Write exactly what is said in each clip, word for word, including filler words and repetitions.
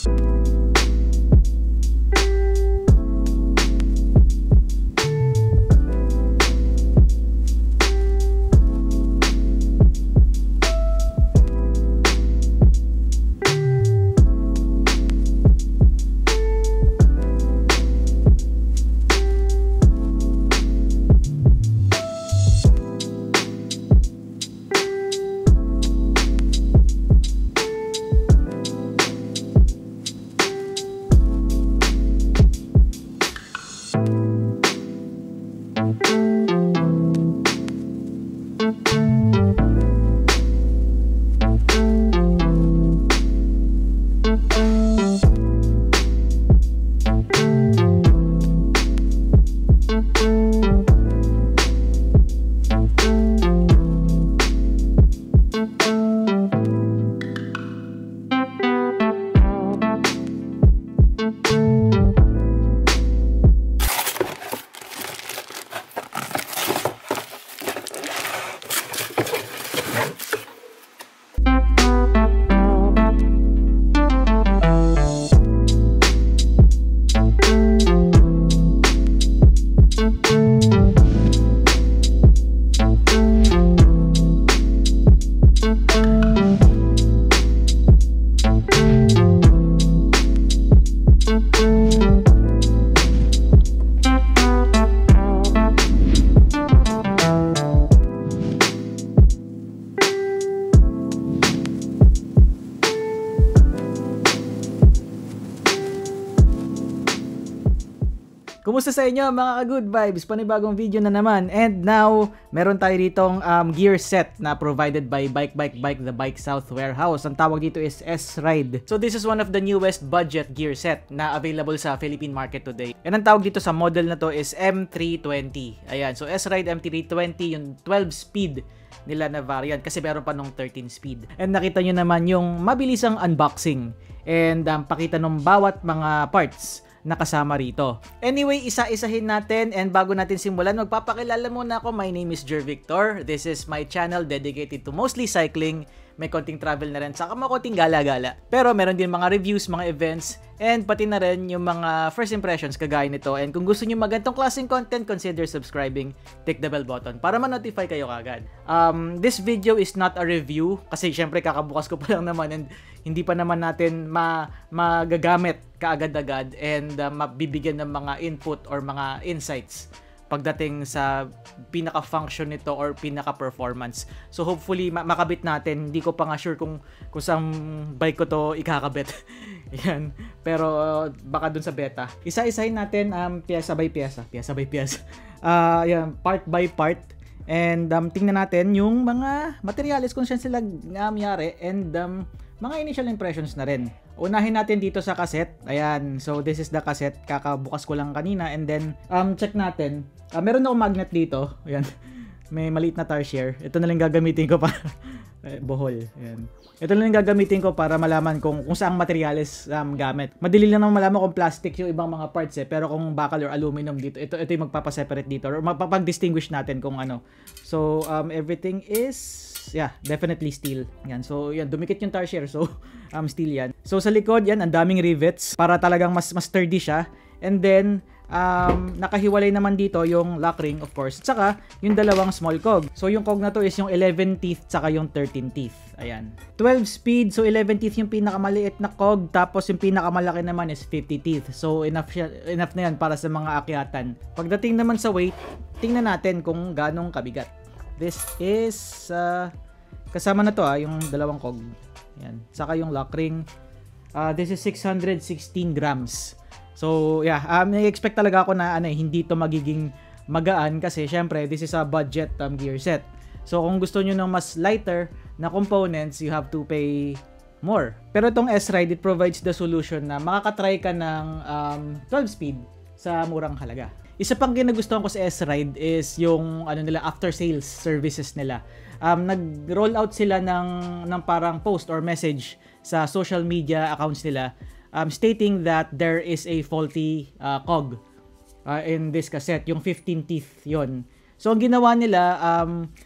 Kumusta sa inyo mga ka-good vibes? Panibagong video na naman. And now, meron tayo ditong um, gear set na provided by Bike Bike Bike, the Bike South Warehouse. Ang tawag dito is S-Ride. So this is one of the newest budget gear set na available sa Philippine market today. And ang tawag dito sa model na to is M three twenty. Ayan, so S-Ride M three twenty, yung twelve speed nila na variant kasi meron pa nung thirteen speed. And nakita nyo naman yung mabilisang unboxing and um, pakita ng bawat mga parts na kasama rito. Anyway, isa-isahin natin, and bago natin simulan, magpapakilala muna ako. My name is Jer Victor. This is my channel dedicated to mostly cycling. May konting travel na rin, saka mga konting gala-gala. Pero meron din mga reviews, mga events, and pati na rin yung mga first impressions kagaya nito. And kung gusto nyo magantong klaseng content, consider subscribing, click the bell button para ma-notify kayo kagad. Um, this video is not a review kasi syempre kakabukas ko pa lang naman and hindi pa naman natin ma magagamit kaagad-agad and uh, mabibigyan ng mga input or mga insights pagdating sa pinaka-function nito or pinaka-performance. So hopefully ma makabit natin. Hindi ko pa nga sure kung kung saan bike ko to ikakabit. Yan. Pero uh, baka dun sa beta. Isa-isahin natin um piyesa by piyesa, piyesa by piyesa. Ah, uh, yan, part by part. And um tingnan natin yung mga materials kung saan sila nangyari and um mga initial impressions na rin. Unahin natin dito sa cassette. Ayan. So, this is the cassette. Kakabukas ko lang kanina. And then, um, check natin. Uh, meron akong magnet dito. Ayan. May maliit na tar share. Ito na lang gagamitin ko para... eh, bohol. Ayan. Ito na lang gagamitin ko para malaman kung, kung saang materials um, gamit. Madali lang naman malaman kung plastic yung ibang mga parts eh. Pero kung bakal or aluminum dito, ito, ito yung magpapaseparate dito. Or magpapag-distinguish natin kung ano. So, um, everything is... yeah, definitely steel. Yan. So, yan, dumikit yung tar share. So, um, steel yan. So, sa likod, yan, ang daming rivets para talagang mas, mas sturdy siya. And then, um, nakahiwalay naman dito yung lock ring, of course. Tsaka, yung dalawang small cog. So, yung cog na to is yung eleven teeth tsaka yung thirteen teeth. Ayan. twelve speed. So, eleven teeth yung pinakamaliit na cog. Tapos, yung pinakamalaki naman is fifty teeth. So, enough, siya, enough na yan para sa mga akyatan. Pagdating naman sa weight, tingnan natin kung ganong kabigat. This is uh, kasama na to ah, yung dalawang cog. Yan. Saka yung lock ring. Uh, this is six hundred sixteen grams. So, yeah, um, i-expect talaga ako na ano, hindi to magiging magaan kasi syempre, this is a budget um, gear set. So, kung gusto nyo ng mas lighter na components, you have to pay more. Pero itong S-Ride, it provides the solution na makakatry ka ng um, twelve speed sa murang halaga. Isa pang ginagustuhan ko sa S-Ride is yung ano nila after sales services nila. Um, nag-roll out sila ng, ng parang post or message sa social media accounts nila um, stating that there is a faulty uh, cog uh, in this cassette, yung fifteen teeth yon. So ang ginawa nila, um,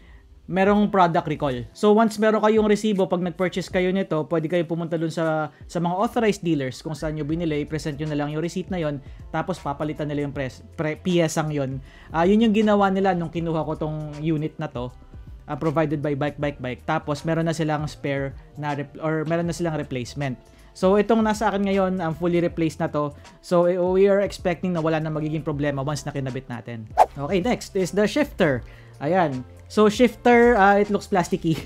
merong product recall. So once meron kayong resibo, pag nag-purchase kayo nito, pwede kayo pumunta dun sa sa mga authorized dealers kung saan nyo binili, present nyo na lang yung receipt na yon, tapos papalitan nila yung pres, pre, piyesang yon. Uh, yun yung ginawa nila nung kinuha ko tong unit na to, uh, provided by Bike Bike Bike. Tapos meron na silang spare na rep- or meron na silang replacement. So itong nasa akin ngayon, ang um, fully replaced na to. So we are expecting na wala na magiging problema once na kinabit natin. Okay, next is the shifter. Ayan. So shifter, uh, it looks plasticky.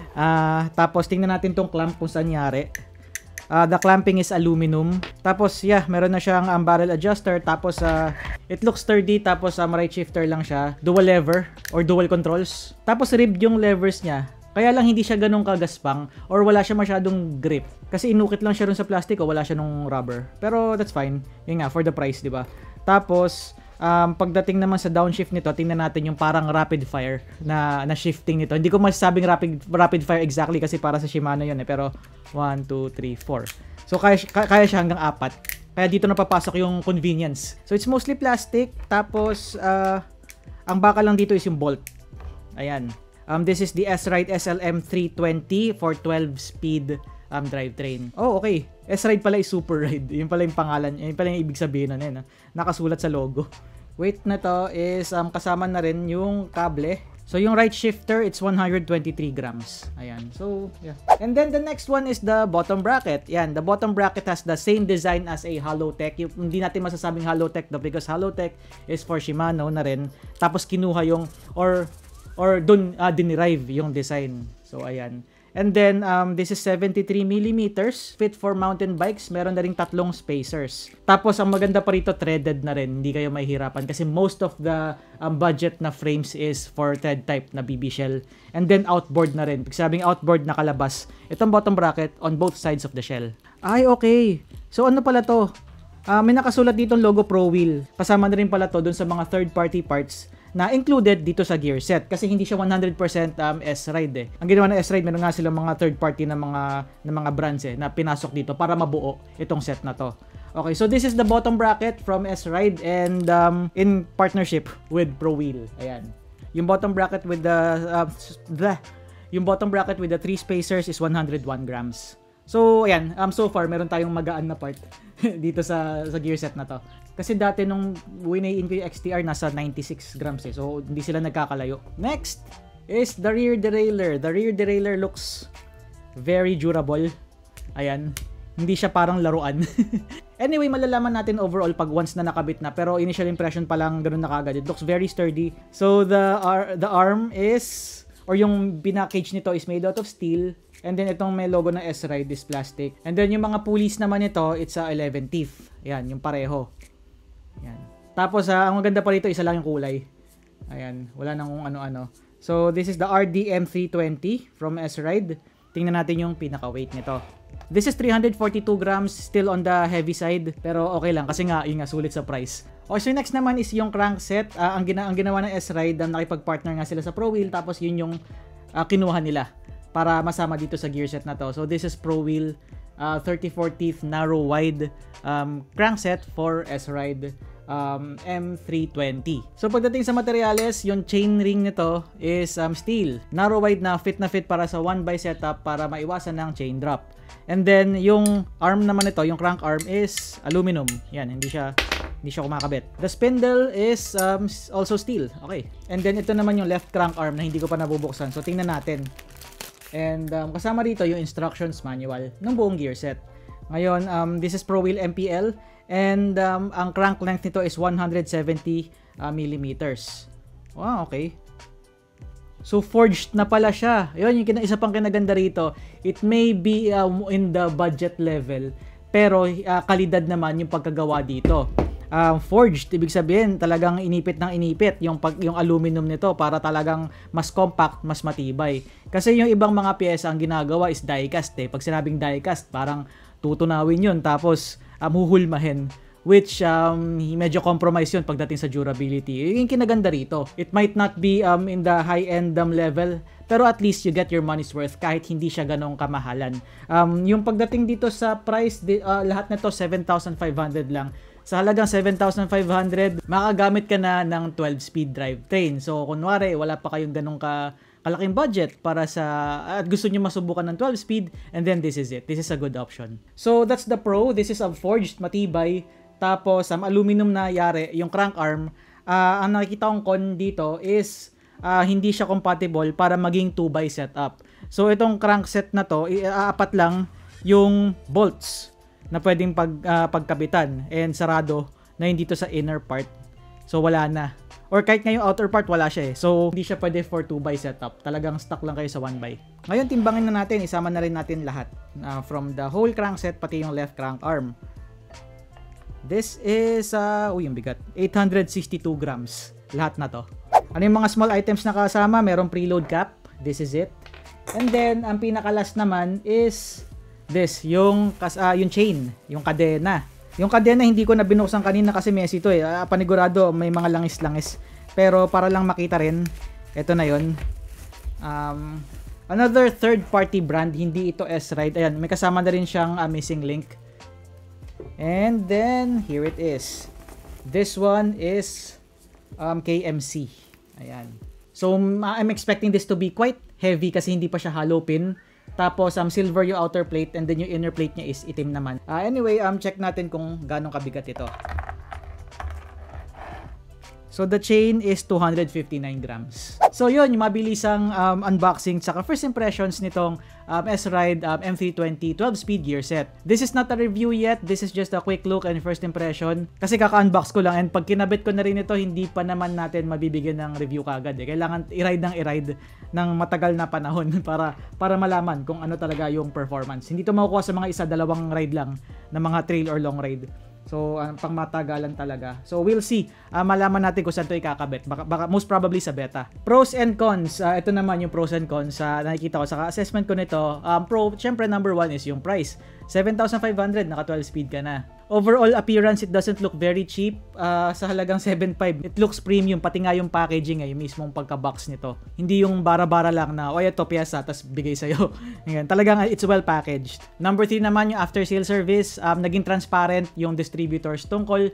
Uh, tapos tingnan natin tong clamp kung saan nangyari. Uh, the clamping is aluminum. Tapos yeah, meron na siyang um, barrel adjuster. Tapos uh, it looks sturdy. Tapos um, right shifter lang siya. Dual lever or dual controls. Tapos ribbed yung levers niya. Kaya lang hindi siya ganun kagaspang or wala siya masyadong grip. Kasi inukit lang siya rin sa plastic o wala siya nung rubber. Pero that's fine. Yun nga, for the price, di ba? Tapos, um, pagdating naman sa downshift nito, tingnan natin yung parang rapid fire na, na shifting nito. Hindi ko masasabing rapid, rapid fire exactly kasi para sa Shimano yun eh. Pero, one, two, three, four. So, kaya, kaya siya hanggang apat. Kaya dito na papasok yung convenience. So, it's mostly plastic. Tapos, uh, ang baka lang dito is yung bolt. Ayan. Um, this is the S-Ride S L M three twenty for twelve speed um, drivetrain. Oh, okay. S-Ride pala is Super Ride. Yun pala yung pangalan. Yun pala yung ibig sabihin na yun. Nakasulat sa logo. Weight na to is um, kasama na rin yung kable. So, yung right shifter, it's one hundred twenty-three grams. Ayan. So, yeah. And then, the next one is the bottom bracket. Yan. The bottom bracket has the same design as a Halotech. Yung, hindi natin masasabing Halotech though because Halotech is for Shimano na rin. Tapos, kinuha yung, or or dun uh, dinerive yung design. So ayan. And then um, this is seventy-three millimeters, fit for mountain bikes. Meron na ring tatlong spacers. Tapos ang maganda pa rito, threaded na rin. Hindi kayo mahihirapan kasi most of the um, budget na frames is for thread type na B B shell. And then outboard na rin. Pag sabing outboard nakalabas, itong bottom bracket on both sides of the shell. Ay, okay. So ano pala to? Uh, may nakasulat dito logo Pro Wheel. Kasama na rin pala to dun sa mga third party parts na included dito sa gear set kasi hindi siya one hundred percent um, S-Ride eh. Ang ginawa ng S-Ride, meron nga silang mga third party na mga na mga brands eh na pinasok dito para mabuo itong set na to. Okay, so this is the bottom bracket from S-Ride and um, in partnership with Pro Wheel. Ayan. Yung bottom bracket with the uh, the yung bottom bracket with the three spacers is one hundred one grams. So, ayan, um, so far, meron tayong magaan na part dito sa, sa gear set na to. Kasi dati nung winayin ko yung X T R, nasa ninety-six grams eh. So, hindi sila nagkakalayo. Next is the rear derailleur. The rear derailleur looks very durable. Ayan. Hindi siya parang laruan. Anyway, malalaman natin overall pag once na nakabit na. Pero initial impression pa lang, ganun na kagad. It looks very sturdy. So, the, ar the arm is, or yung pinakage nito is made out of steel. And then itong may logo ng S-Ride is plastic. And then yung mga pulleys naman nito, it's a eleven teeth. Ayan, yung pareho. Ayan. Tapos uh, ang maganda pa rito, isa lang yung kulay. Ayan, wala nang kung ano-ano. So this is the R D M three twenty from S-Ride. Tingnan natin yung pinaka-weight nito. This is three hundred forty-two grams, still on the heavy side. Pero okay lang kasi nga, yung nga sulit sa price. Okay, so next naman is yung crankset. Uh, ang, gina ang ginawa ng S-Ride, um, nakipag-partner nga sila sa Pro Wheel. Tapos yun yung uh, kinuha nila para masama dito sa gear set na to. So this is Pro Wheel uh, thirty-four teeth narrow wide um, crankset for S-Ride um, M three twenty. So pagdating sa materials, yung chain ring nito is um, steel. Narrow wide na fit na fit para sa one by setup para maiwasan ng chain drop. And then yung arm naman nito, yung crank arm is aluminum. Yan, hindi siya hindi siya kumakabit. The spindle is um, also steel. Okay. And then ito naman yung left crank arm na hindi ko pa nabubuksan. So tingnan natin. And um, kasama dito yung instructions manual ng buong gear set. Ngayon, um, this is Pro Wheel M P L and um, ang crank length nito is one hundred seventy uh, millimeters. Wow, okay. So forged na pala siya. Yun yung isa pang kinaganda rito. It may be um, in the budget level, pero uh, kalidad naman yung pagkagawa dito. Um, forged, ibig sabihin talagang inipit ng inipit yung, pag, yung aluminum nito para talagang mas compact, mas matibay. Kasi yung ibang mga piyesa ang ginagawa is die-cast eh. Pag sinabing die-cast, parang tutunawin yun tapos um, huhulmahin. Which um, medyo compromise yun pagdating sa durability. Yung kinaganda rito. It might not be um, in the high-end um, level, pero at least you get your money's worth kahit hindi siya ganong kamahalan. Um, yung pagdating dito sa price, di, uh, lahat na to seven thousand five hundred lang. Sa halagang seven thousand five hundred, makagamit ka na ng twelve speed drivetrain. So, kunwari, wala pa kayong ganong ka, kalaking budget para sa at gusto niyo masubukan ng twelve speed, and then this is it. This is a good option. So that's the Pro. This is a forged, matibay, tapos um, aluminum na yari yung crank arm. Uh, ang nakikita kong con dito is uh, hindi siya compatible para maging two by setup. So itong crankset na to, apat lang yung bolts na pwedeng pag, uh, pagkabitan and sarado na hindi to sa inner part. So wala na. Or kahit nga yung outer part wala siya eh. So hindi siya pwede for two by setup. Talagang stuck lang kayo sa one by. Ngayon timbangin na natin, isama na rin natin lahat. Uh, from the whole crankset pati yung left crank arm. This is, uh, uy yung bigat, eight hundred sixty-two grams. Lahat na to. Ano yung mga small items na kasama? Merong preload cap. This is it. And then, ang pinaka-last naman is this, yung, uh, yung chain, yung kadena. Yung kadena hindi ko na binuksan kanina kasi messy to eh. Uh, panigurado may mga langis-langis. Pero para lang makita rin, ito na yun. Um, another third-party brand, hindi ito S-Ride. Ayan, may kasama na rin siyang uh, missing link. And then, here it is. This one is um, K M C. Ayan. So, I'm expecting this to be quite heavy kasi hindi pa siya hollow pin. Tapos, um, silver yung outer plate and then yung inner plate niya is itim naman. Uh, anyway, um, check natin kung ganong kabigat ito. So, the chain is two hundred fifty-nine grams. So, yun, yung mabilisang um, unboxing tsaka first impressions nitong um, S-Ride um, M three twenty twelve speed gear set. This is not a review yet. This is just a quick look and first impression. Kasi kaka-unbox ko lang and pag kinabit ko na rin ito, hindi pa naman natin mabibigyan ng review kagad. Eh. Kailangan i-ride ng i-ride ng matagal na panahon para para malaman kung ano talaga yung performance. Hindi ito makukuha sa mga isa, dalawang ride lang na mga trail or long ride. So, uh, pang matagalan talaga. So, we'll see. Uh, malaman natin kung saan ito ikakabit. Baka, baka, most probably sa beta. Pros and cons. Uh, ito naman yung pros and cons. Uh, nakikita ko sa assessment ko nito. Um, pro, syempre number one is yung price. seven thousand five hundred, naka twelve speed ka na. Overall appearance, it doesn't look very cheap. Uh, sa halagang seven five, it looks premium. Pati nga yung packaging, eh, yung mismong pagka-box nito. Hindi yung bara-bara lang na, o ito pyesa, tapos bigay sa'yo. Talagang it's well packaged. Number three naman yung after sale service. Um, naging transparent yung distributors tungkol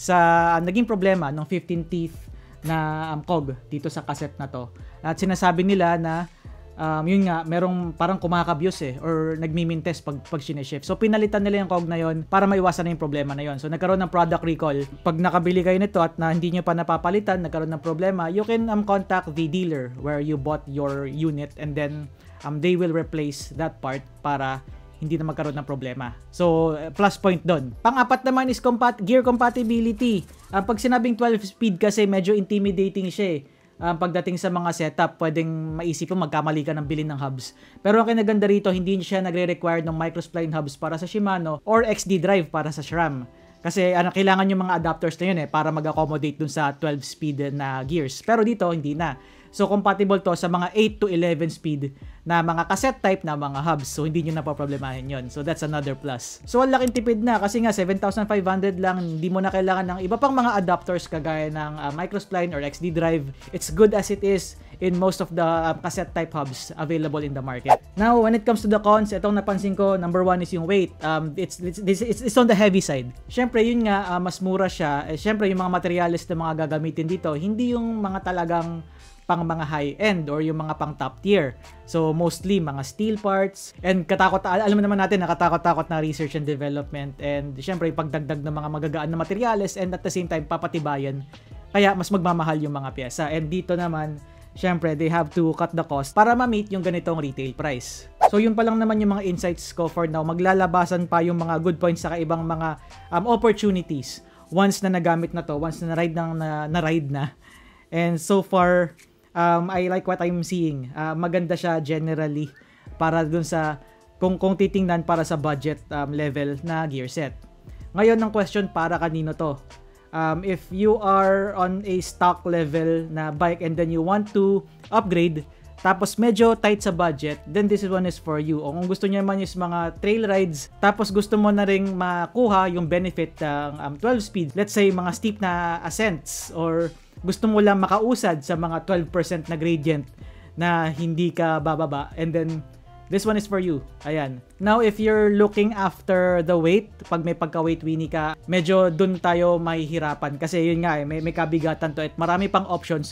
sa um, naging problema ng fifteen teeth na um, cog dito sa cassette na to. At sinasabi nila na Um, yun nga, merong parang kumakabyos eh or nagmimintes pag, pag sineshift. So pinalitan nila yung cog na yon para maiwasan na yung problema na yon. So nagkaroon ng product recall. Pag nakabili kayo nito at na hindi nyo pa napapalitan, nagkaroon ng problema, you can um, contact the dealer where you bought your unit and then um, they will replace that part para hindi na magkaroon ng problema. So, plus point doon. Pang-apat naman is compat gear compatibility. Uh, pag sinabing twelve speed kasi medyo intimidating siya eh. Um, pagdating sa mga setup, pwedeng maisip mo magkamali ka ng bilhin ng hubs. Pero ang kinaganda rito, hindi siya nagre-require ng microspline hubs para sa Shimano or X D drive para sa SRAM. Kasi ano, kailangan yung mga adapters na yun eh para mag-accommodate dun sa twelve speed na gears. Pero dito, hindi na. So, compatible to sa mga eight to eleven speed na mga cassette type na mga hubs. So, hindi nyo napaproblemahin yun. So, that's another plus. So, ang laking tipid na kasi nga seven thousand five hundred lang. Hindi mo na kailangan ng iba pang mga adapters kagaya ng uh, microspline or X D drive. It's good as it is in most of the uh, cassette type hubs available in the market. Now, when it comes to the cons, itong napansin ko, number one is yung weight. Um, it's, it's, it's, it's on the heavy side. Syempre, yun nga, uh, mas mura siya. Eh, syempre, yung mga materials na mga gagamitin dito, hindi yung mga talagang pang mga high-end or yung mga pang top tier. So, mostly mga steel parts and katakot, alam mo naman natin, nakatakot-takot na research and development and syempre, pagdagdag ng mga magagaan na materials and at the same time, papatibayan. Kaya, mas magmamahal yung mga pyesa. And dito naman, syempre, they have to cut the cost para ma-meet yung ganitong retail price. So, yun pa lang naman yung mga insights ko for now. Maglalabasan pa yung mga good points sa ibang mga um, opportunities once na nagamit na to, once na na-ride na, na, na-ride na. And so far, Um, I like what I'm seeing. Uh, maganda siya generally para dun sa kung kung titingnan para sa budget um, level na gear set. Ngayon ang question, para kanino to? Um, if you are on a stock level na bike and then you want to upgrade tapos medyo tight sa budget, then this one is for you. O kung gusto niyo naman is mga trail rides, tapos gusto mo na ring makuha yung benefit ng um, twelve speed, let's say mga steep na ascents or gusto mo lang makausad sa mga twelve percent na gradient na hindi ka bababa, and then this one is for you. Ayan. Now, if you're looking after the weight, pag may pagka-weight weenie ka, medyo dun tayo mahihirapan kasi yun nga eh, may, may kabigatan to at marami pang options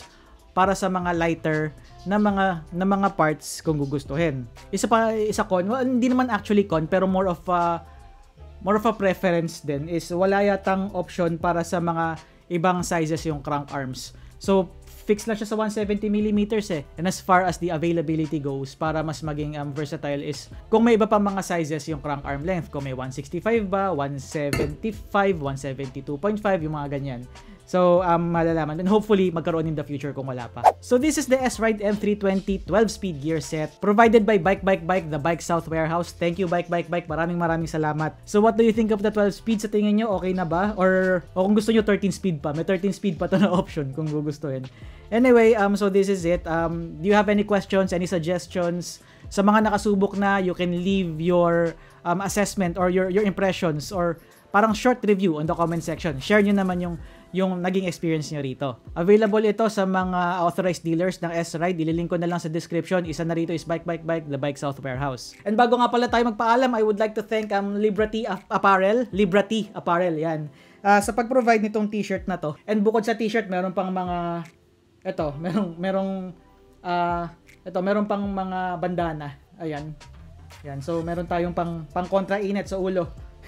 para sa mga lighter na mga na mga parts kung gugustuhin. Isa pa isa con, well, hindi naman actually con pero more of a more of a preference din is wala yatang option para sa mga ibang sizes yung crank arms. So fixed lang siya sa one seventy millimeters eh. And as far as the availability goes, para mas maging um, versatile is, kung may iba pa mga sizes yung crank arm length, kung may one sixty-five ba, one seventy-five, one seventy-two point five, yung mga ganyan. So, um, malalaman. And hopefully, magkaroon in the future kung wala pa. So, this is the S-Ride M three twenty twelve-speed gear set provided by Bike Bike Bike, the Bike South Warehouse. Thank you, Bike Bike Bike. Maraming maraming salamat. So, what do you think of the twelve speed? Sa tingin nyo, okay na ba? Or, o kung gusto nyo, thirteen speed pa. May thirteen speed pa to na option kung gugustuhin. Anyway, um, so this is it. Um, do you have any questions, any suggestions? Sa mga nakasubok na, you can leave your um, assessment or your, your impressions or parang short review on the comment section. Share nyo naman yung yung naging experience nyo rito. Available ito sa mga authorized dealers ng S-Ride. Ililink ko na lang sa description. Isa na rito is Bike Bike Bike, the Bike South Warehouse. And bago nga pala tayo magpaalam, I would like to thank um, Liberty Apparel. Liberty Apparel, yan. Uh, sa pag-provide nitong t-shirt na to. And bukod sa t-shirt, meron pang mga, eto, merong, merong, uh, eto, meron pang mga bandana. Ayan. Yan. So, meron tayong pang, pang kontra-init sa ulo.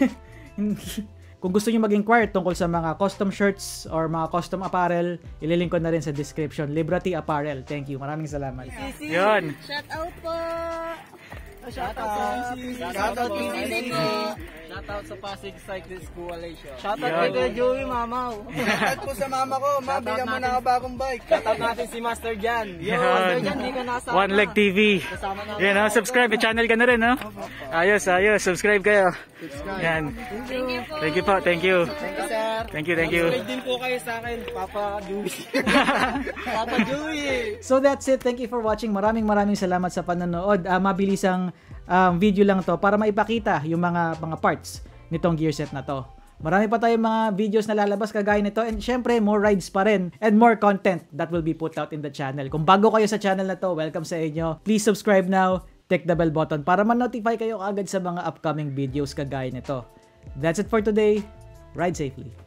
Kung gusto niyo mag-inquire tungkol sa mga custom shirts or mga custom apparel, ililink ko na rin sa description. Liberty Apparel. Thank you. Maraming salamat. Yun. Shout out po! Shout out Shout out Shout out sa Pasig Cyclist Coalition. Shout out kay Kuya Joey Mamaw. Shout out po sa mama ko. Ma, bigyan mo na ako bagong bike. Shout out natin si Master Jan. Yo, Master Jan, di ka nasa. One Leg T V. Yan, oh, subscribe. I-channel ka na rin, no? Ayos, ayos. Subscribe kayo. Yan. Thank you po. Thank you. Thank you, sir. Thank you, thank you. Subscribe din po kayo sa akin, Papa Joey. Papa Joey. So that's it. Thank you for watching. Maraming maraming salamat sa panonood. Uh, mabilisang um, video lang to para maipakita yung mga mga parts nitong gear set na to. Marami pa tayong mga videos na lalabas kagaya nito and syempre more rides pa rin and more content that will be put out in the channel. Kung bago kayo sa channel na to, welcome sa inyo. Please subscribe now, click the bell button para ma-notify kayo agad sa mga upcoming videos kagaya nito. That's it for today. Ride safely.